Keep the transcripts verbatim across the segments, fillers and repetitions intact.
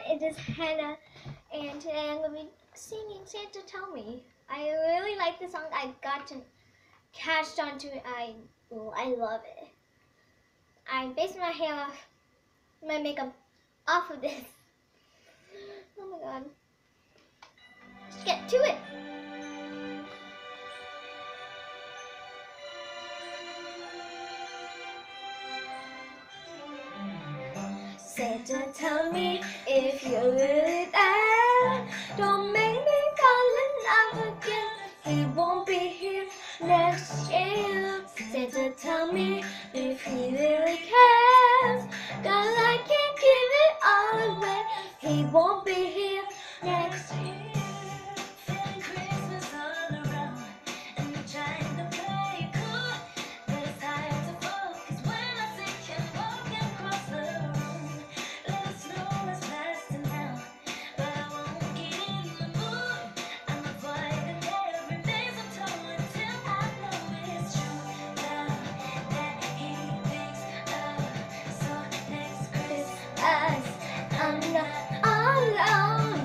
it is Hannah, and today I'm going to be singing Santa Tell Me. I really like the song. I got to catched onto it. I, oh, I love it. I'm basing my hair off, my makeup off of this. Oh my god. Let's get to it. Santa, tell me if you're really there. Don't make me fall in love again. He won't be here next year. Santa, tell me if he really cares. Cause I can't give it all away. He won't be here next year. Feeling Christmas all around, and I'm trying to play it cool, but it's hard to focus when I see him walking across the room. Little snow is lasting now, but I won't get in the mood. I'm avoiding every face I'm told until I know it's true. Love that he thinks of. So next Christmas, I'm not alone.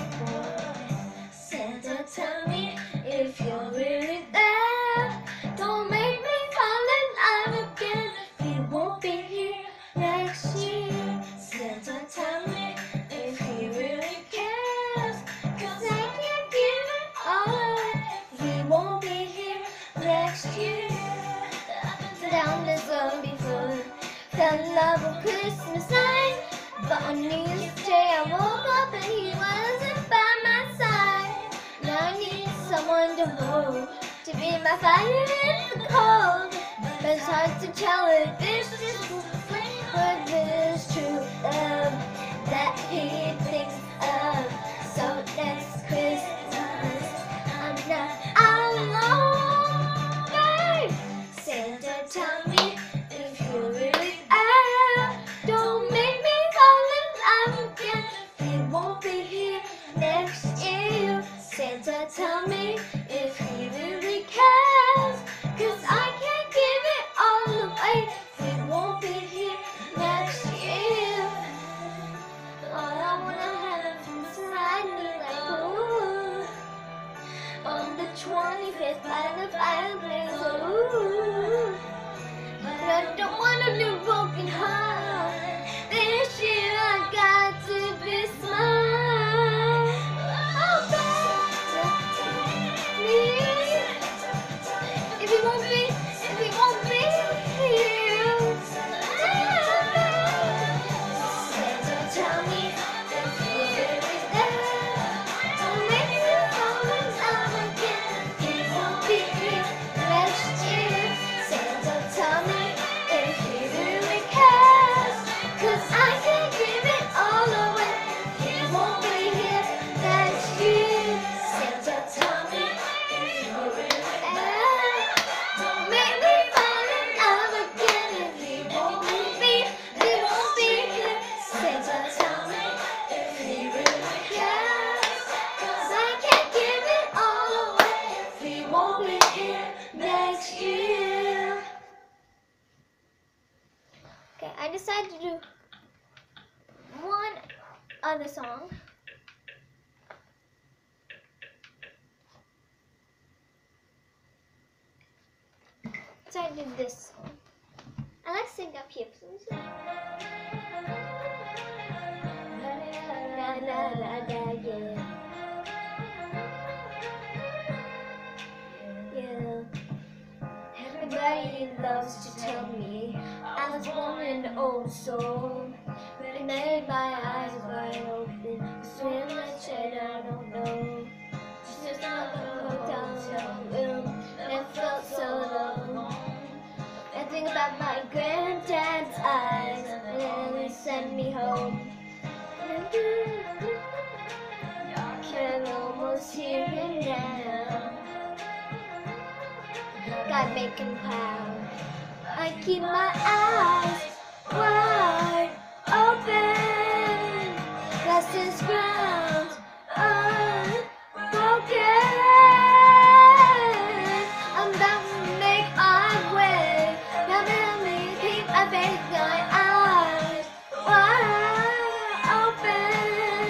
Santa, tell me if you're really there. Don't make me fall in love again. He won't be here next year. Santa, tell me if he really cares. Cause I can't give it all away. He won't be here next year. I've been down this road before. Fell in love on Christmas night. But on New Year's Day I woke up and he wasn't by my side. Now I need someone to hold, to be my fire in the cold. But it's hard to tell if this is what this true love that he thinks of. So next Christmas I'm not alone. Hey! Santa, tell me if you're really there. Don't make me fall in love again. He won't be here next year. Santa, tell me if he really cares. Cause I can't give it all away. He won't be here next year. All I wanna have inside me like ooh. On the twenty-fifth by the fireplace, ooh. But I don't want a new broken heart. This year I got to be smart. Oh, baby, if he won't be, if he won't be here. Santa, tell me if you're really there. Don't make me fall in love again. He won't be here next year. Santa, tell me if he really cares. Cause I can't give it all away. He won't be here next year. Santa, tell me if you really care. Don't make me fall in love again. If he won't be, he won't be here. Santa, tell me if he really cares. Cause I can't give it all away. If he won't be here next year. Okay, I decided to do one other song. So I did this song. I like to sing up here. Please. La, la, la, la, yeah. Yeah. Everybody loves to tell me I was born an old soul, but it made my eyes wide open. Swim like shit, I don't know. She's just not gonna go down the room, and I felt so alone. I think about my granddad's eyes, and then he sent me home. Can almost hear it now. God make him proud. I keep my eyes wide open. Blessings ground unbroken. I'm about to make my way. Now let me keep my faith, my eyes wide open.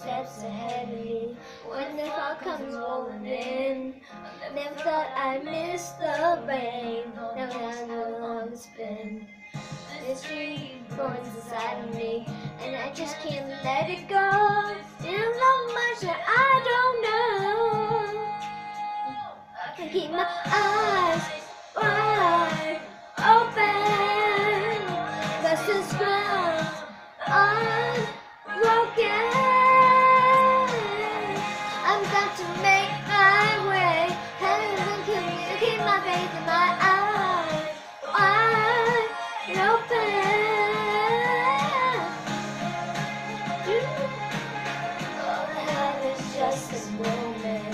steps ahead of me. When the fog comes rolling in, never thought I'd miss the rain. Never had how long it's been. This dream burns inside of me, and I just can't let it go. There's so much that I don't know. I keep my eyes wide open, but this ground unbroken. I'm got to make my way, and keep my faith in my eyes wide open. All I have is just this moment.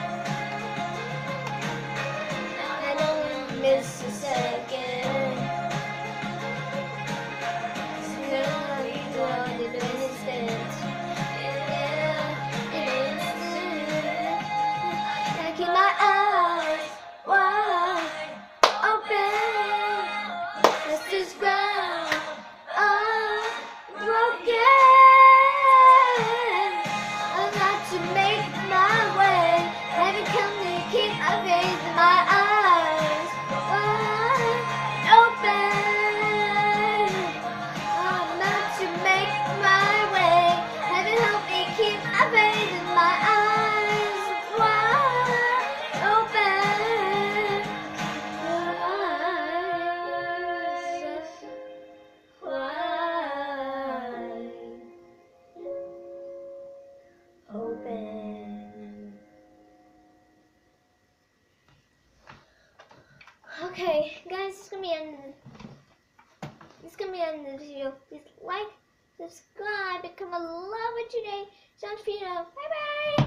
I don't miss a second. Now you go on in an instant. Yeah, in an instant. I keep my eyes wide open. This is ground unbroken. I've got to make my way. Heaven come to keep my faith in my eyes wide open. I'm not to make my way. Heaven help me keep my faith in my eyes wide open. Eyes wide open. Okay, guys, it's gonna be end. It's gonna be end of the video. Please like, subscribe, become a lover today. Sounds for you. Bye bye.